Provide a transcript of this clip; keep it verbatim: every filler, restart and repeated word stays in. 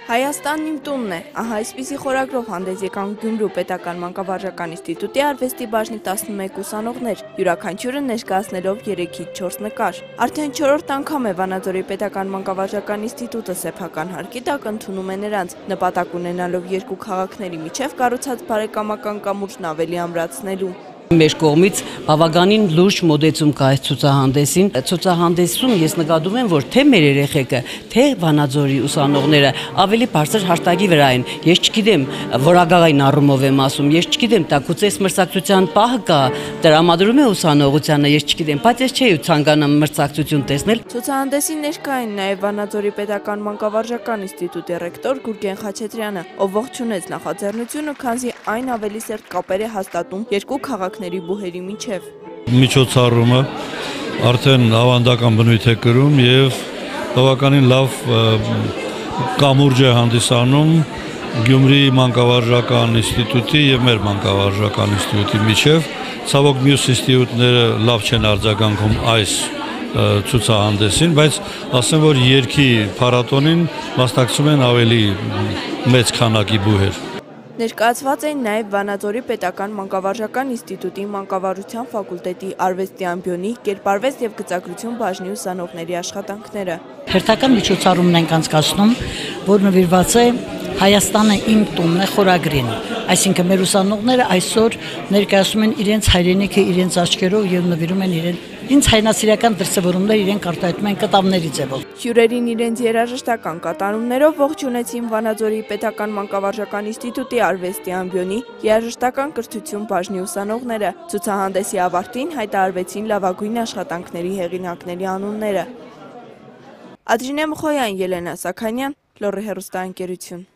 Հայաստանն իմ տունն է, ահա այսպիսի խորագրով հանդես եկան Գյումրու պետական մանկավարժական ինստիտուտի արվեստի բաժնի տասնմեկ ուսանողներ, յուրաքանչյուրը ներկայացնելով երեքից չորս նկար։ Արդեն չորրորդ անգամ է Վանաձորի պետական մանկավարժական ինստիտուտը սեփական հարկի տակ ընդունում է նրանց, նպատակ ունենալով երկու քաղաքների միջև կառուցած բարեկամական կամուրջն ավելի ամրացնելու։ Մեր կողմից բավականին լուրջ մոտեցում կա այս ցուցահանդեսին։ Ցուցահանդեսում ես նկատում եմ, որ թե մեր երեխեքը, թե Վանաձորի ուսանողները ավելի բարձր հարտակի վրա են։ Ես չգիտեմ, որակային առումով եմ ասում, ես չգիտեմ, դա գուցե մրցակցության պահը կա, տրամադրում է ուսանողությանը, ես չգիտեմ, բայց ես չէի ցանկանում մրցակցություն տեսնել։ Ցուցահանդեսին ներկա են նաև Վանաձորի պետական մանկավարժական ինստիտուտի ռեկտոր Գուրգեն Խաչատրյանը, ով ողջունեց նախաձեռնությունը, քանզի այն ավելի սերտ կապեր է հաստատում երկու քաղաքների բուհերի միջև։ Միջոցառումը արդեն ավանդական բնույթ է կրում եւ բավականին լավ կամուրջ է հանդիսանում Գյումրի մանկավարժական ինստիտուտի եւ մեր մանկավարժական ինստիտուտի միջև։ Ցավոք մյուս ինստիտուտները լավ չեն արձագանքում այս ցուցահանդեսին, բայց ասեմ, որ երկի փառատոնին մասնակցում են ավելի մեծ քանակի բուհեր։ Ներկայացված էին նաև Վանաձորի պետական մանկավարժական ինստիտուտի մանկավարժության ֆակուլտետի արվեստի ամբիոնի, կերպարվեստ և գծագրություն բաժնի ուսանողների աշխատանքները։ Հերթական միջոցառումն ենք անցկացնում, որ նվիրված է Հայաստանը իմ տունն է խորագրին։ Այսինքն մեր ուսանողները այսօր ներկայացնում են իրենց հայրենիքը իրենց աչքերով եւ նվիրում են իրեն ինձ հայրենասիրական դրսևորումներ իրենք արտահայտում են կտավների ձևով։ Հյուրերին իրենց երաժշտական կատարումներով ողջունեցին Վանաձորի պետական մանկավարժական ինստիտուտի արվեստի ամբիոնի երաժշտական կրթություն բաժնի ուսանողները։ Ցուցահանդեսի ավարտին հայտարարվեցին լավագույն աշխատանքների հեղինակների անունները։ Ադրինե Մխոյան, Ելենա Սաքանյան, Լոռի հեռուստաընկերություն։